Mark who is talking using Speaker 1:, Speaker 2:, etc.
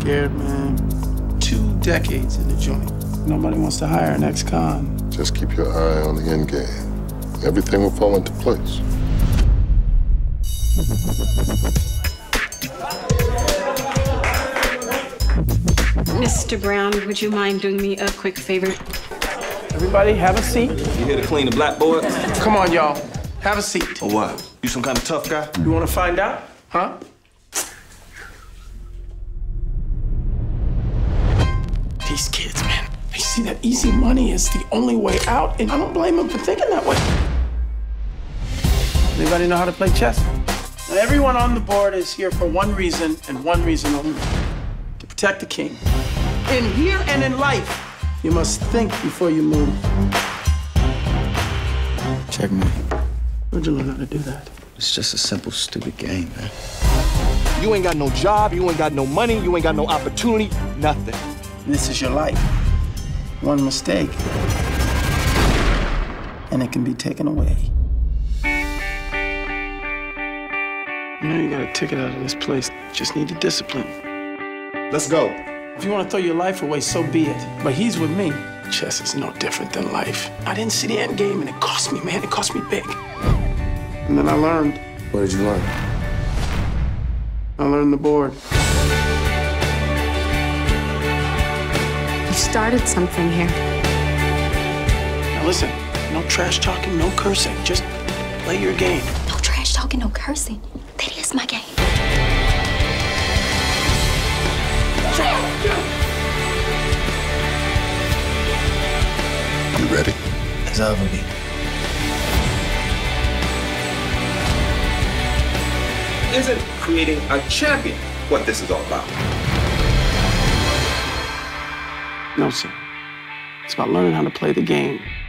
Speaker 1: scared, man. 2 decades in the joint. Nobody wants to hire an ex-con.
Speaker 2: Just keep your eye on the end game. Everything will fall into place.
Speaker 3: Mr. Brown, would you mind doing me a quick favor?
Speaker 1: Everybody, have a seat.
Speaker 4: You here to clean the blackboard?
Speaker 1: Come on, y'all. Have a seat.
Speaker 4: Or what? You some kind of tough guy?
Speaker 1: You want to find out? Huh? These kids, man, they see that easy money is the only way out, and I don't blame them for thinking that way. Anybody know how to play chess? Now, everyone on the board is here for one reason, and one reason only: to protect the king. In here and in life, you must think before you move.
Speaker 4: Checkmate.
Speaker 1: Where'd you learn how to do that?
Speaker 4: It's just a simple, stupid game, man.
Speaker 5: You ain't got no job, you ain't got no money, you ain't got no opportunity, nothing.
Speaker 1: This is your life. One mistake, and it can be taken away. You know you got a ticket out of this place. Just need the discipline.
Speaker 5: Let's go.
Speaker 1: If you want to throw your life away, so be it. But he's with me. Chess is no different than life. I didn't see the end game, and it cost me, man. It cost me big. And then I learned.
Speaker 4: What did you learn?
Speaker 1: I learned the board.
Speaker 3: You started something here.
Speaker 1: Now listen, no trash talking, no cursing. Just play your game.
Speaker 6: No trash talking, no cursing. That is my game.
Speaker 2: You ready?
Speaker 4: As I ever be.
Speaker 7: Isn't creating a champion what this is all about?
Speaker 1: No, sir. It's about learning how to play the game.